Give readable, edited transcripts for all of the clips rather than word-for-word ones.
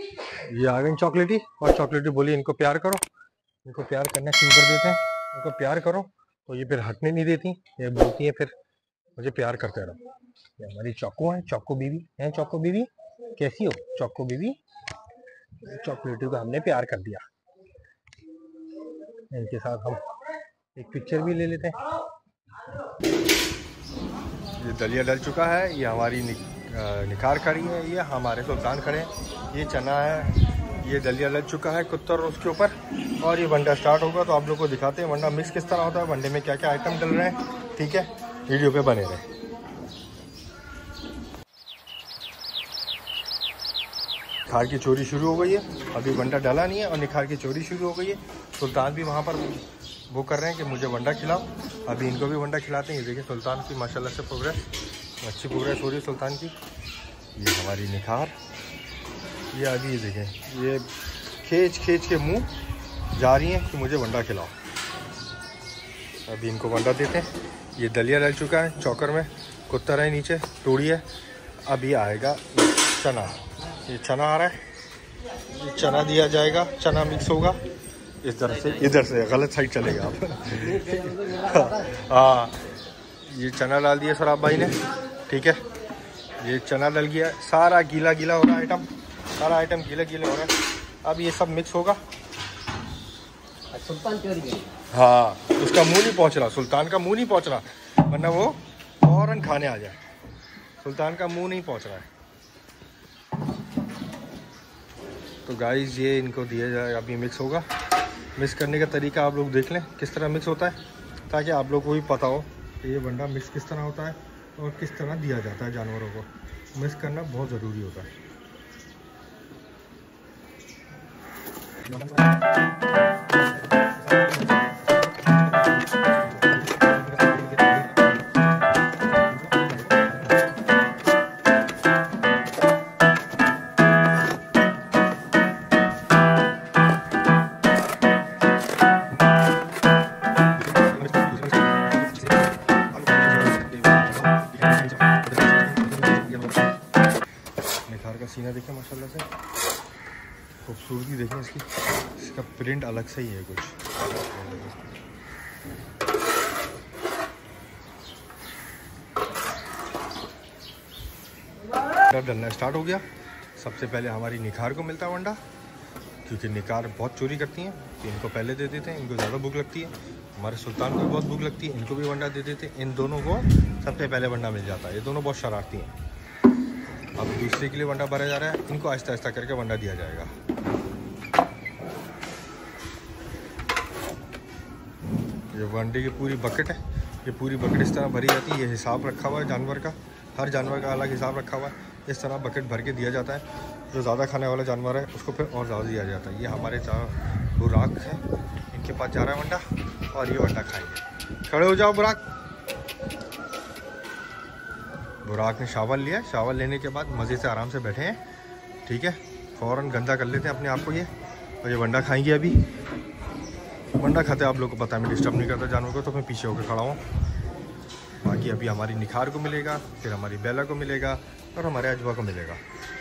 ये आ गई चॉकलेटी, और चॉकलेटी बोली इनको प्यार करो, इनको प्यार करना शुरू कर देते हैं, इनको प्यार करो तो ये फिर हटने नहीं देती, ये बोलती है फिर मुझे प्यार करते रहो। ये हमारी चौको है, चौको बीवी है। चौको बीवी कैसी हो चौको बीवी? चॉकलेटी को हमने प्यार कर दिया। इनके साथ हम एक पिक्चर भी ले लेते हैं। ये दलिया डल चुका है, ये हमारी निखार खड़ी है, ये हमारे सुल्तान खड़े हैं, ये चना है, ये दलिया लग चुका है कुत्तर उसके ऊपर, और ये वंडा स्टार्ट होगा तो आप लोग को दिखाते हैं वंडा मिक्स किस तरह होता है, वंडे में क्या क्या आइटम डल रहे हैं। ठीक है, वीडियो पे बने रहे। निखार की चोरी शुरू हो गई है, अभी वंडा डाला नहीं है और निखार की चोरी शुरू हो गई है। सुल्तान भी वहाँ पर वो कर रहे हैं कि मुझे वंडा खिलाओ, अभी इनको भी वंडा खिलाते हैं। ये देखिए सुल्तान की माशाल्लाह से प्रोग्रेस, अच्छी प्रोग्रेस हो रही है सुल्तान की। ये हमारी निखार, ये अभी ये देखें, ये खींच खींच के मुंह जा रही हैं कि मुझे वंडा खिलाओ। अभी इनको वंडा देते हैं। ये दलिया डल चुका है चौकर में, कुत्तर है नीचे, तोड़ी है। अब ये आएगा चना, ये चना आ रहा है, ये चना दिया जाएगा, चना मिक्स होगा इस तरह से, इधर से गलत साइड चलेगा आप हाँ, ये चना डाल दिया सराब भाई ने। ठीक है, ये चना डल गया, सारा गीला गीला हो रहा है आइटम, सारा आइटम गीला गीला हो रहा है। अब ये सब मिक्स होगा। सुल्तान हाँ, उसका मुंह नहीं पहुंच रहा, सुल्तान का मुंह नहीं पहुंच रहा, वरना वो फौरन खाने आ जाए। सुल्तान का मुंह नहीं पहुंच रहा है। तो गाइस ये इनको दिया जाए, अभी मिक्स होगा। मिक्स करने का तरीका आप लोग देख लें किस तरह मिक्स होता है, ताकि आप लोग को भी पता हो कि ये वंडा मिक्स किस तरह होता है और किस तरह दिया जाता है जानवरों को। मिक्स करना बहुत ज़रूरी होता है। निखार का सीना देखें माशाल्लाह से, खूबसूरती देखें इसकी, इसका प्रिंट अलग से ही है कुछ। डलना स्टार्ट हो गया। सबसे पहले हमारी निखार को मिलता है वंडा, क्योंकि निखार बहुत चोरी करती हैं तो इनको पहले दे देते हैं, इनको ज़्यादा भूख लगती है। हमारे सुल्तान को भी बहुत भूख लगती है, इनको भी वंडा दे देते हैं। इन दोनों को सबसे पहले वंडा मिल जाता है, ये दोनों बहुत शरारती हैं। अब दूसरे के लिए वंडा भरा जा रहा है, इनको आहिस्ता आहिस्ता करके वंडा दिया जाएगा। ये वंडे की पूरी बकेट है, ये पूरी बकेट इस तरह भरी जाती है। ये हिसाब रखा हुआ है जानवर का, हर जानवर का अलग हिसाब रखा हुआ है। इस तरह बकेट भर के दिया जाता है। जो ज़्यादा खाने वाला जानवर है उसको फिर और ज़्यादा दिया जाता है। ये हमारे बुराक है, इनके पास जा रहा है वंडा, और ये वंडा खाएंगे। खड़े हो जाओ बुराक। बुराक ने शावर लिया, शावर लेने के बाद मज़े से आराम से बैठे हैं। ठीक है, फ़ौरन गंदा कर लेते हैं अपने आप को ये, और ये वंडा खाएंगे। अभी वंडा खाते आप लोग को पता है, मैं डिस्टर्ब नहीं करता जानवर को, तो मैं पीछे होकर खड़ा हूँ। बाकी अभी हमारी निखार को मिलेगा, फिर हमारी बेला को मिलेगा, और हमारे अजवा को मिलेगा।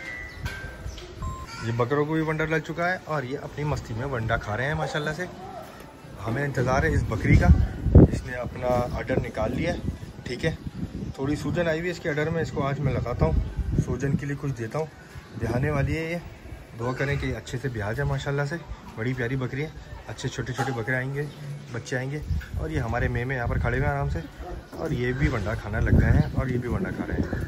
ये बकरों को भी वंडा लग चुका है, और ये अपनी मस्ती में वंडा खा रहे हैं माशाल्लाह से। हमें इंतज़ार है इस बकरी का, इसने अपना अडर निकाल लिया। ठीक है, थोड़ी सूजन आई हुई है इसके अडर में, इसको आज मैं लगाता हूँ, सूजन के लिए कुछ देता हूँ। ब्याहने वाली है ये, दुआ करें कि अच्छे से ब्याह जाए माशाल्लाह से। बड़ी प्यारी बकरी है, अच्छे छोटे छोटे बकरे आएंगे, बच्चे आएंगे। और ये हमारे मेमे यहाँ पर खड़े हुए हैं आराम से, और ये भी वंडा खाना लग गए हैं, और ये भी वंडा खा रहे हैं।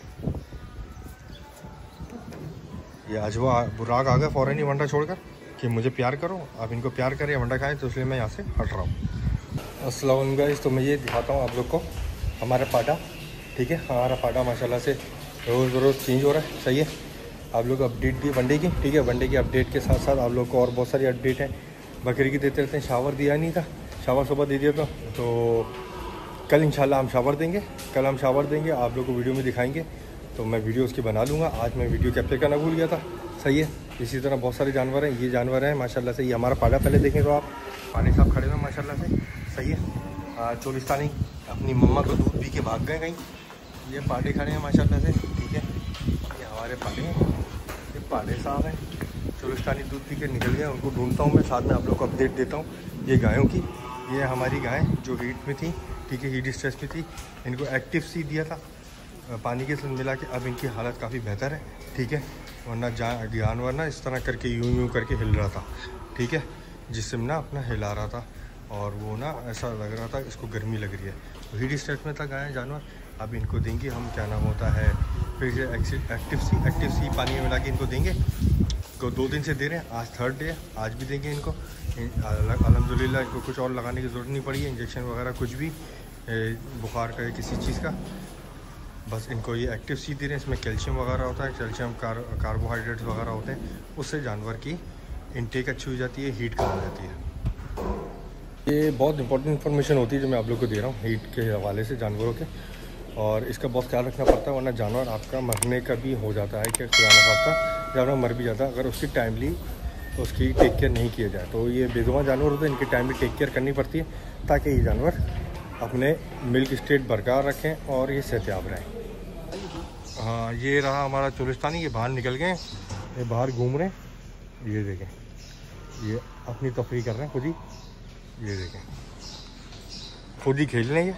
ये अजवा बुराक आ गया फ़ौरन ही वंडा छोड़कर कि मुझे प्यार करो, आप इनको प्यार करें, वंडा खाएं, तो इसलिए मैं यहाँ से हट रहा हूँ। अस्सलाम वालेकुम गाइस, तो मैं ये दिखाता हूँ आप लोग को हमारा पाटा। ठीक है, हमारा पाटा माशाल्लाह से रोज़ चेंज हो रहा है। सही है, आप लोग अपडेट दी वनडे की। ठीक है, वनडे की अपडेट के साथ साथ आप लोग को और बहुत सारी अपडेट है। बकरी की देते रहते हैं, शावर दिया नहीं था, शावर सुबह दे दिया था, तो कल इंशाल्लाह हम शावर देंगे। कल हम शावर देंगे, आप लोग को वीडियो में दिखाएंगे, तो मैं वीडियो उसकी बना लूँगा। आज मैं वीडियो कैप्चर करना भूल गया था। सही है, इसी तरह बहुत सारे जानवर हैं, ये जानवर हैं माशाल्लाह से। ये हमारा पाड़ा पहले देखें तो आप, पानी साहब खड़े हुए माशाल्लाह से। सही है, चोलिस्तानी अपनी मम्मा को दूध पी के भाग गए कहीं। ये पाड़े खड़े हैं माशाल्लाह से। ठीक है, ये हमारे पाड़े हैं, ये पाड़े साहब हैं। चोलिस्तानी दूध पी के निकल गए, उनको ढूंढता हूँ मैं, साथ में आप लोग को अपडेट देता हूँ ये गायों की। ये हमारी गाय जो हीट में थी, ठीक है, हीट स्ट्रेस में थी, इनको एक्टिव सी दिया था पानी के साथ मिला के, अब इनकी हालत काफ़ी बेहतर है, ठीक है। वरना जानवर ना इस तरह करके यूं करके हिल रहा था, ठीक है, जिस्म ना अपना हिला रहा था और वो ना ऐसा लग रहा था इसको गर्मी लग रही है, तो हीट स्ट्रेस में था गाय जानवर। अब इनको देंगे हम, क्या नाम होता है, फिर से एक्टिव सी पानी में मिला के इनको देंगे। तो 2 दिन से दे रहे हैं, आज 3rd डे, आज भी देंगे इनको अल्हम्दुलिल्लाह। इनको कुछ और लगाने की ज़रूरत नहीं पड़ी है, इंजेक्शन वगैरह कुछ भी, बुखार का या किसी चीज़ का, बस इनको ये एक्टिव सी दे रहे हैं। इसमें कैल्शियम वगैरह होता है, कैल्शियम कार्बोहाइड्रेट्स वगैरह होते हैं, उससे जानवर की इनटेक अच्छी हो जाती है, हीट कम हो जाती है। ये बहुत इंपॉर्टेंट इन्फॉर्मेशन होती है जो मैं आप लोग को दे रहा हूँ हीट के हवाले से जानवरों के, और इसका बहुत ख्याल रखना पड़ता है, वरना जानवर आपका मरने का भी हो जाता है कि खुदा न खास्ता जानवर मर भी जाता है अगर उसकी टाइमली उसकी टेक केयर नहीं किया जाए। तो ये बेजुबां जानवर होते हैं, इनकी टाइमली टेक केयर करनी पड़ती है ताकि ये जानवर अपने मिल्क स्टेट बरकरार रखें और ये सेहतयाब रहें। हाँ, ये रहा हमारा चोलिस्तानी, ये बाहर निकल गए, ये बाहर घूम रहे हैं, ये देखें, ये अपनी तफरीह कर रहे हैं खुद ही, ये देखें खुद ही खेल रहे हैं। ये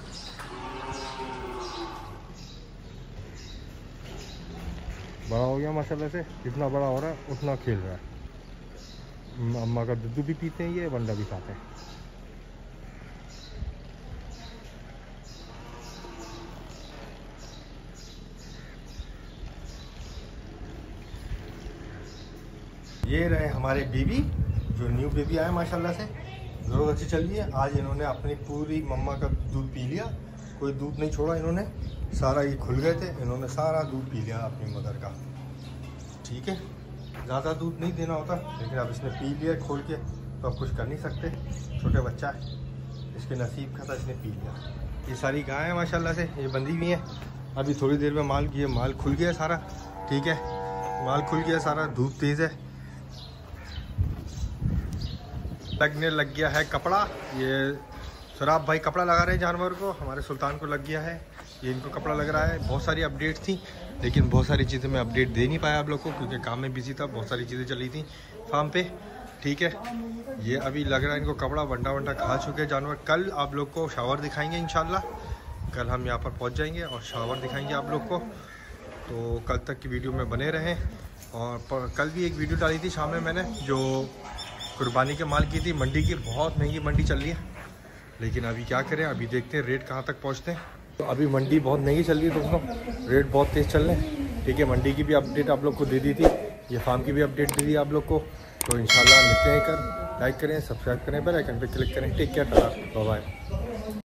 बड़ा हो गया माशाल्लाह से, जितना बड़ा हो रहा है उतना खेल रहा है। अम्मा का दूध भी पीते हैं, ये वंडा भी खाते हैं। ये रहे हमारे बेबी, जो न्यू बेबी आए माशाल्लाह से, ज़रूर अच्छी चल रही है। आज इन्होंने अपनी पूरी मम्मा का दूध पी लिया, कोई दूध नहीं छोड़ा इन्होंने, सारा ये खुल गए थे, इन्होंने सारा दूध पी लिया अपनी मदर का, ठीक है। ज़्यादा दूध नहीं देना होता, लेकिन अब इसने पी लिया खोल के, तो अब कुछ कर नहीं सकते, छोटे बच्चा है, इसके नसीब का था, इसने पी लिया। ये सारी गाय है माशाल्लाह से, ये बंधी हुई हैं, अभी थोड़ी देर में माल खुल गया सारा, ठीक है, माल खुल गया सारा, धूप तेज़ है, लगने लग गया है कपड़ा। ये सराब भाई कपड़ा लगा रहे हैं जानवर को, हमारे सुल्तान को लग गया है, ये इनको कपड़ा लग रहा है। बहुत सारी अपडेट थी, लेकिन बहुत सारी चीज़ें मैं अपडेट दे नहीं पाया आप लोग को, क्योंकि काम में बिजी था, बहुत सारी चीज़ें चल रही थी फार्म पे, ठीक है। ये अभी लग रहा है इनको कपड़ा, वंडा खा चुके जानवर। कल आप लोग को शावर दिखाएंगे इंशाल्लाह, कल हम यहाँ पर पहुँच जाएंगे और शावर दिखाएंगे आप लोग को, तो कल तक की वीडियो में बने रहें। और कल भी एक वीडियो डाली थी शाम में मैंने, जो कुर्बानी के माल की थी, मंडी की, बहुत महंगी मंडी चल रही है, लेकिन अभी क्या करें, अभी देखते हैं रेट कहाँ तक पहुँचते हैं। तो अभी मंडी बहुत महंगी चल रही है दोस्तों, रेट बहुत तेज़ चल रहे हैं, ठीक है। मंडी की भी अपडेट आप लोग को दे दी थी, ये फार्म की भी अपडेट दे दी आप लोग को, तो इंशाल्लाह मिलते हैं। लाइक करें, सब्सक्राइब करें, बेल आइकन पे क्लिक करें। Take care, bye bye.